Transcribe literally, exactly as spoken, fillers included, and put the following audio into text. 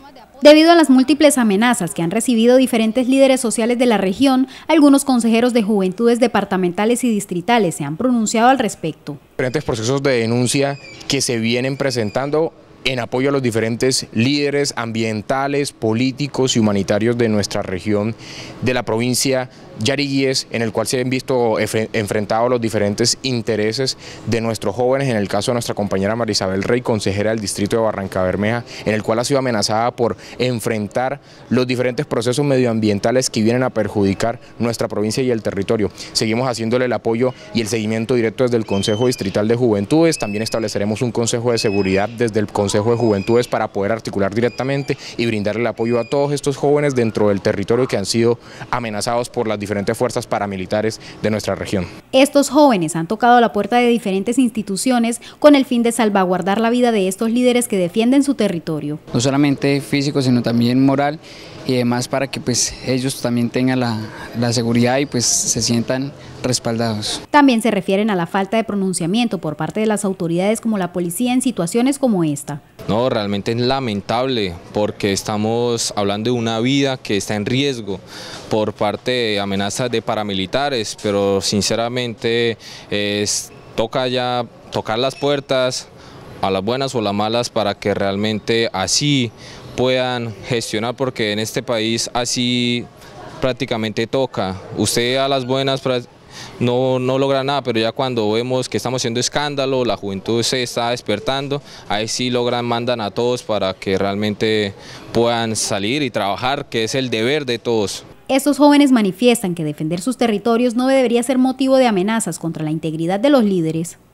Debido a las múltiples amenazas que han recibido diferentes líderes sociales de la región, algunos consejeros de juventudes departamentales y distritales se han pronunciado al respecto. Diferentes procesos de denuncia que se vienen presentando en apoyo a los diferentes líderes ambientales, políticos y humanitarios de nuestra región, de la provincia Yariguíes, en el cual se han visto enfrentados los diferentes intereses de nuestros jóvenes, en el caso de nuestra compañera Marisabel Rey, consejera del distrito de Barrancabermeja, en el cual ha sido amenazada por enfrentar los diferentes procesos medioambientales que vienen a perjudicar nuestra provincia y el territorio. Seguimos haciéndole el apoyo y el seguimiento directo desde el Consejo Distrital de Juventudes. También estableceremos un Consejo de Seguridad desde el Consejo de Juventudes para poder articular directamente y brindarle el apoyo a todos estos jóvenes dentro del territorio que han sido amenazados por las diferentes fuerzas paramilitares de nuestra región. Estos jóvenes han tocado la puerta de diferentes instituciones con el fin de salvaguardar la vida de estos líderes que defienden su territorio. No solamente físico, sino también moral y además para que pues ellos también tengan la, la seguridad y pues se sientan respaldados. También se refieren a la falta de pronunciamiento por parte de las autoridades como la policía en situaciones como esta. No, realmente es lamentable porque estamos hablando de una vida que está en riesgo por parte de amenazas de paramilitares, pero sinceramente es, toca ya tocar las puertas a las buenas o las malas para que realmente así puedan gestionar, porque en este país así prácticamente toca. Usted a las buenas no, no logra nada, pero ya cuando vemos que estamos haciendo escándalo, la juventud se está despertando, ahí sí logran, mandan a todos para que realmente puedan salir y trabajar, que es el deber de todos. Estos jóvenes manifiestan que defender sus territorios no debería ser motivo de amenazas contra la integridad de los líderes.